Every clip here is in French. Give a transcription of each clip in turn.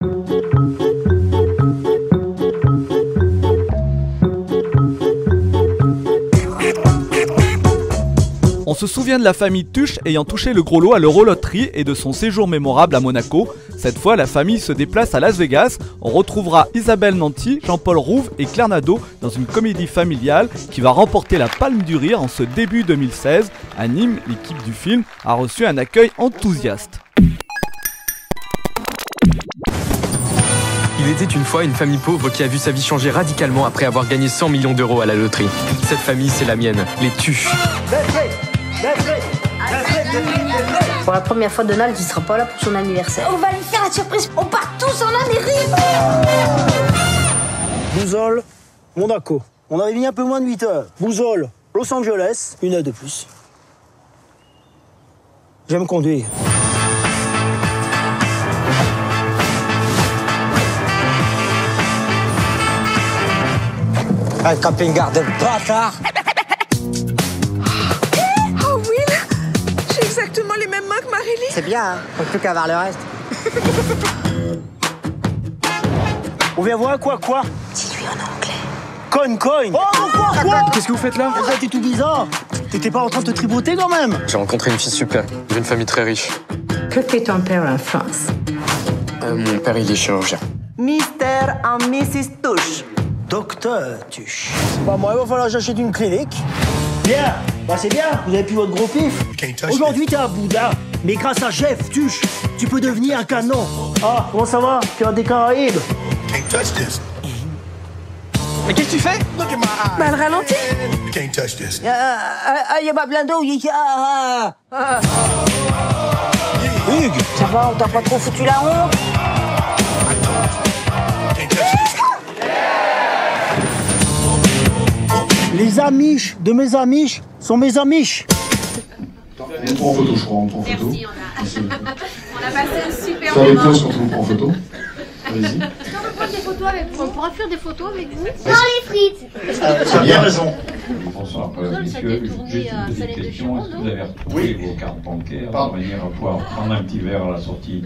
On se souvient de la famille Tuche ayant touché le gros lot à l'Euroloterie et de son séjour mémorable à Monaco. Cette fois, la famille se déplace à Las Vegas. On retrouvera Isabelle Nanty, Jean-Paul Rouve et Claire Nadeau dans une comédie familiale qui va remporter la Palme du Rire en ce début 2016. À Nîmes, l'équipe du film a reçu un accueil enthousiaste. Il était une fois une famille pauvre qui a vu sa vie changer radicalement après avoir gagné 100 millions d'euros à la loterie. Cette famille, c'est la mienne, les Tuches. Pour la première fois, Donald, il sera pas là pour son anniversaire. On va lui faire la surprise. On part tous en Amérique. Boussole, Monaco. On avait mis un peu moins de 8 heures. Boussole, Los Angeles, 1 heure de plus. J'aime conduire. Un camping-garden bâtard. Oh Will, j'ai exactement les mêmes mains que Marélie. C'est bien, hein, faut plus qu'à voir le reste. On vient voir quoi Dis-lui en anglais. Coin. Oh, quoi Qu'est-ce que vous faites là? T'es tout bizarre. T'étais pas en train de te tripoter quand même? J'ai rencontré une fille super, d'une famille très riche. Que fait ton père en France? Mon père, il est chirurgien. Mr. and Mrs. Tuche. Docteur Tuche. Bah moi, il va falloir que j'achète une clinique. Bien, bah c'est bien, vous avez plus votre gros pif. Aujourd'hui, t'es à Bouddha, mais grâce à Jeff Tuche, tu peux devenir un canon. Ah, comment ça va? Tu as des Caraïbes? Mais qu'est-ce que tu fais? Bah elle ralentit. Il y a pas plein d'eau, Hugues, ça va, on t'a pas trop foutu la honte? Les amiches de mes amiches sont mes amiches. On prend en photo, je crois, on prend en photo. Merci, on a passé un super faire des moment. pauses quand on prend en photo. Allez-y. On peut prendre des photos avec vous. On pourra faire des photos avec vous. Dans les frites. Tu as bien raison. Bonsoir, Ça messieurs. t'est tourné Juste à une Salé petite de question. Chiron, Est-ce que non? vous avez retrouvé vos cartes bancaires de manière à pouvoir prendre un petit verre à la sortie?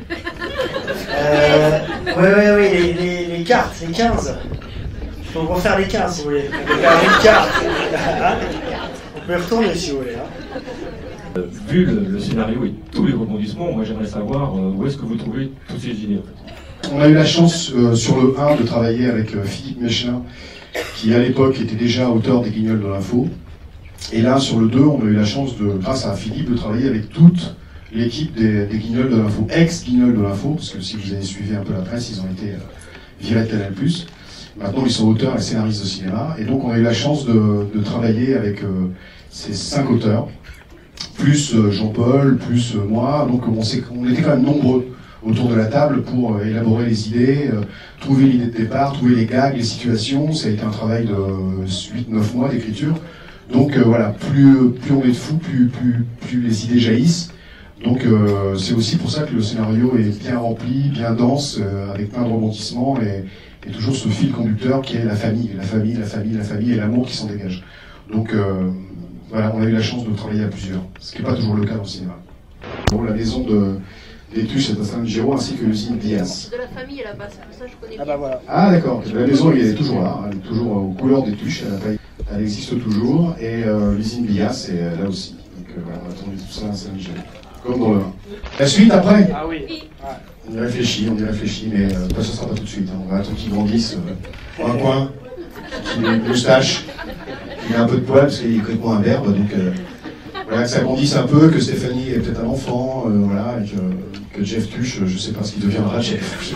Oui, les cartes, les 15. Faut refaire les 15 si vous voulez. Une carte. On peut retourner si vous voulez. Vu le scénario et tous les rebondissements, moi j'aimerais savoir où est-ce que vous trouvez toutes ces idées. On a eu la chance sur le 1 de travailler avec Philippe Mechelin, qui à l'époque était déjà auteur des Guignols de l'info. Et là, sur le 2, on a eu la chance, grâce à Philippe, de travailler avec toute l'équipe des Guignols de l'info, ex-Guignols de l'info, parce que si vous avez suivi un peu la presse, ils ont été virés de Canal+. Maintenant, ils sont auteurs et scénaristes de cinéma. Et donc, on a eu la chance de travailler avec ces 5 auteurs, plus Jean-Paul, plus moi. Donc, on était quand même nombreux autour de la table pour élaborer les idées, trouver l'idée de départ, trouver les gags, les situations. Ça a été un travail de 8-9 mois d'écriture. Donc voilà, plus on est de fous, plus les idées jaillissent. Donc c'est aussi pour ça que le scénario est bien rempli, bien dense, avec plein de rebondissements et toujours ce fil conducteur qui est la famille et l'amour qui s'en dégage. Donc voilà, on a eu la chance de travailler à plusieurs, ce qui n'est pas toujours le cas dans le cinéma. Bon, la maison des Tuches est à San Giro ainsi que l'usine Diaz. De la famille là-bas, c'est pour ça que je connais bien. Ah bah voilà. Ah d'accord, la maison elle est toujours là, elle est toujours aux couleurs des Tuches, elle existe toujours, et l'usine Diaz est là aussi. Donc voilà, on va tourner tout ça à San Giro, comme dans le 1. La suite après? Ah oui. On y réfléchit, mais ça sera pas tout de suite. On va attendre qu'ils grandissent, un point, qu'il ait une moustache, qu'il ait un peu de poil, parce qu'il est complètement imberbe, donc voilà, que ça grandisse un peu, que Stéphanie ait peut-être un enfant, voilà, et que Jeff Tuche, je sais pas ce qu'il deviendra, Jeff.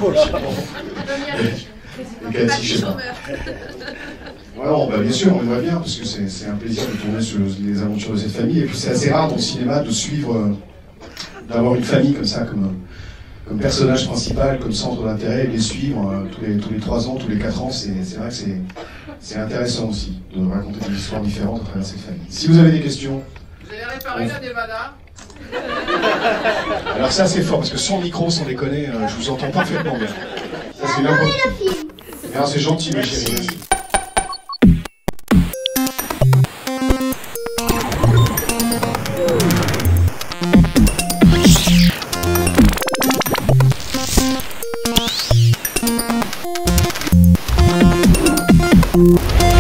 Et Cathy, je sais pas. Alors, bah, bien sûr, on aimerait bien, parce que c'est un plaisir de tourner sur les aventures de cette famille, et puis c'est assez rare dans le cinéma de suivre, d'avoir une famille comme ça, comme personnage principal, comme centre d'intérêt, et les suivre tous les 3 ans, tous les 4 ans, c'est vrai que c'est intéressant aussi de raconter des histoires différentes à travers cette famille. Si vous avez des questions... Vous avez réparé la Nevada? Alors ça c'est fort, parce que sans micro, sans déconner, je vous entends parfaitement bien. Ça c'est n'importe quoi. C'est gentil, ma chérie, merci. Bye.